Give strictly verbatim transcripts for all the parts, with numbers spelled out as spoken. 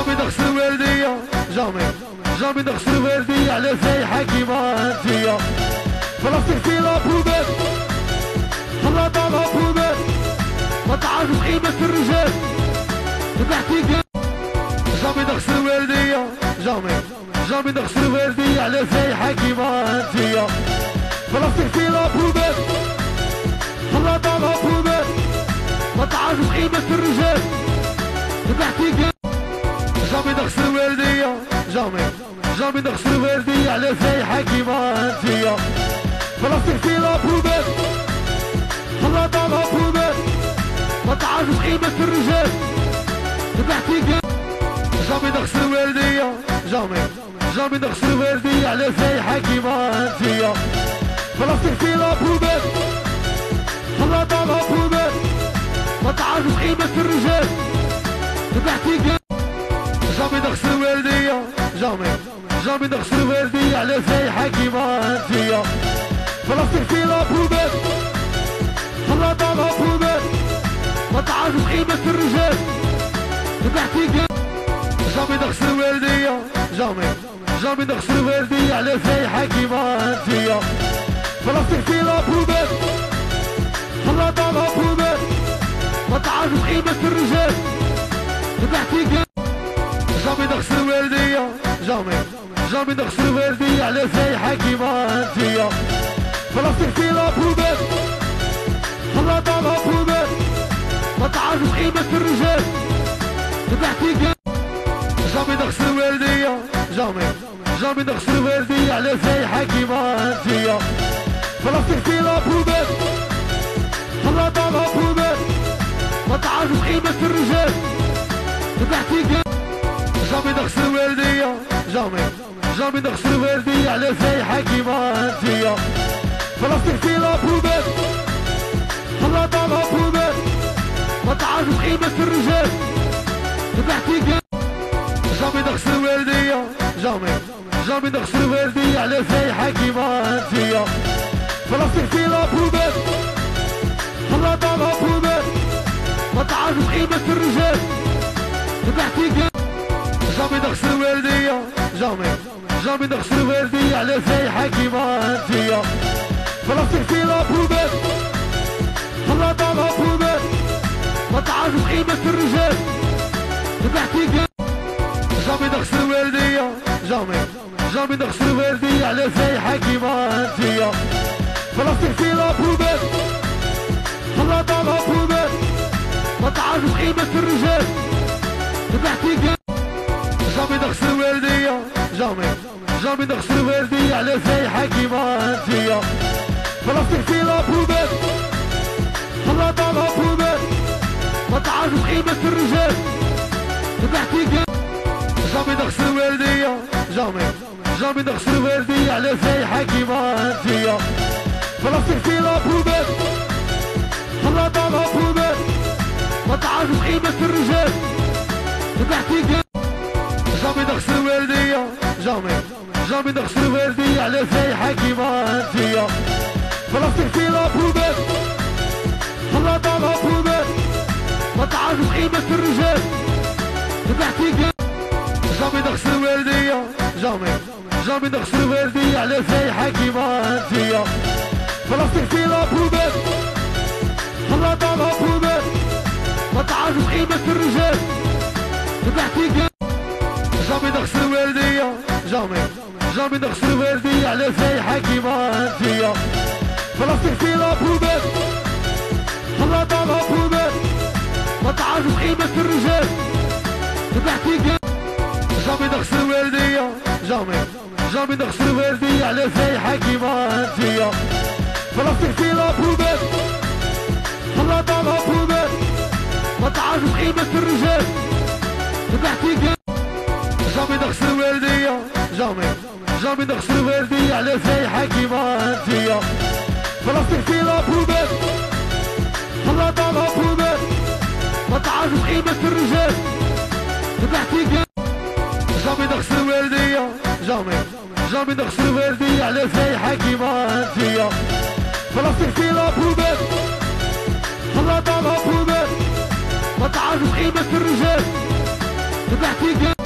جامي نغسل والدية جامي جامي نغسل والدية على فايحة كيما انتيا فلسطين في لابوبات خلاطة لابوبات ما تعرفش قيمة الرجال تحكي جامي نغسل والدية جامي جامي نغسل والدية على فايحة كيما انتيا فلسطين في لابوبات خلاطة لابوبات ما تعرفش قيمة الرجال تحكي جامي نغسل والدية جامي جامي نغسل والدية على فايحة كيما انتيا فلسطين في لابوبات خلاطة لابوبات ما تعرفش قيمة الرجال تحكي جامي نغسل والدية جامي جامي نغسل والدية على فايحة كيما انتيا فلسطين في لابوبات خلاطة لابوبات ما تعرفش قيمة الرجال تحكي جامي نغسل والدية جامي جامي نغسل والدية على فايحة كيما انتيا فلسطين في لابوبات خلاطة لابوبات ما تعرفش قيمة الرجال تحكي جامي نغسل والدية جامي جامي نغسل والدية على فايحة كيما انتيا فلسطين في لابوبات خلاطة لابوبات ما تعرفش قيمة الرجال تحكي جامي نغسل والدية جامي جامي نغسل والدية على فايحة كيما انتيا فلسطين في لابوبات خلاطة لابوبات ما تعرفش قيمة الرجال تحكي جامي نغسل والدية جامي جامي نغسل والدية على فايحة كيما انتيا فلسطين في لابوبات خلاطة لابوبات ما تعرفش قيمة الرجال تحكي جامي نغسل والدية جامي جامي نغسل والدية على فايحة كيما انتيا فلسطين في لابوبات خلاطة لابوبات ما تعرفش قيمة الرجال تحكي جامي نغسل والدية جامي جامي نغسل والدية على فايحة كيما انتيا فلسطين في لابوبات خلاطة لابوبات ما تعرفش قيمة الرجال تحكي جامي نغسل والدية جامي جامي نغسل والدية على فايحة كيما انتيا فلسطين في لابوبات خلاطة لابوبات ما تعرفش قيمة الرجال تحكي جامي نغسل والدية جامي جامي نغسل والدية على فايحة كيما انتيا فلسطين في لابوبات خلاطة لابوبات ما تعرفش قيمة الرجال تحكي جامي نغسل والدية جامي جامي نغسل والدية على فايحة كيما انتيا فلسطين في لابوبات خلاطة لابوبات ما تعرفش قيمة الرجال تحكي جامي نغسل والدية جامي جامي نغسل والدية على فايحة كيما انتيا فلسطين في لابوبات خلاطة لابوبات ما تعرفش قيمة الرجال تحكي جامي نغسل والدية جامي جامي نغسل والدية على فايحة كيما انتيا فلسطين في لابوبات خلاطة لابوبات ما تعرفش قيمة الرجال تحكي جامي نغسل والدية جامي جامي نغسل والدية على فايحة كيما انتيا فلسطين في لابوبات خلاطة لابوبات ما تعرفش قيمة الرجال تحكي جامي نغسل والدية جامي جامي نغسل والدية على فايحة كيما انتيا فلسطين في لابوبات خلاطة لابوبات ما تعرفش قيمة الرجال تحكي جامي نغسل والدية جامي جامي نغسل والدية على فايحة كيما انتيا فلسطين في لابوبات خلاطة لابوبات ما تعرفش قيمة الرجال تحكي جامي نغسل والدية جامي جامي نغسل والدية على فايحة كيما انتيا فلسطين في لابوبات خلاطة لابوبات ما تعرفش قيمة الرجال تحكي جامي نغسل والدية جامي جامي نغسل والدية على فايحة كيما انتيا فلسطين في لابوبات خلاطة لابوبات ما تعرفش قيمة الرجال تحكي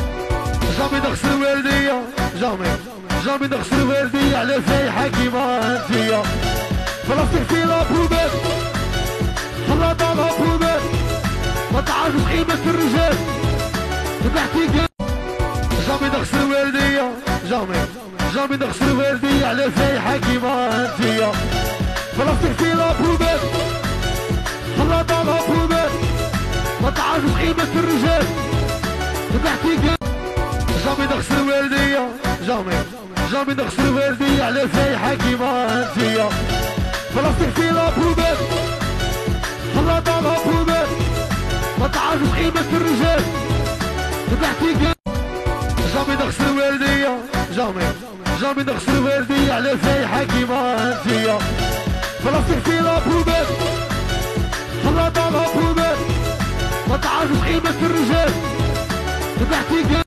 جامي جامي نغسل وردية على فايحة كيما انتيا بلاصتك في لابوبات خلاطة لابوبات ما تعرفش قيمة الرجال تحتيك جامي نغسل وردية جامي جامي نغسل وردية على فايحة كيما انتيا بلاصتك في لابوبات خلاطة لابوبات ما تعرفش قيمة الرجال تحتيك جامي نغسل وردية جامي جامي نغسل وردية على فايحة كيما انتيا بلاصتك في لابوبات خلاطة لابوبات ما تعرفش قيمة الرجال تحتيك جامي نغسل وردية جامي جامي نغسل وردية على فايحة كيما انتيا بلاصتك في لابوبات خلاطة لابوبات ما تعرفش قيمة الرجال تحتيك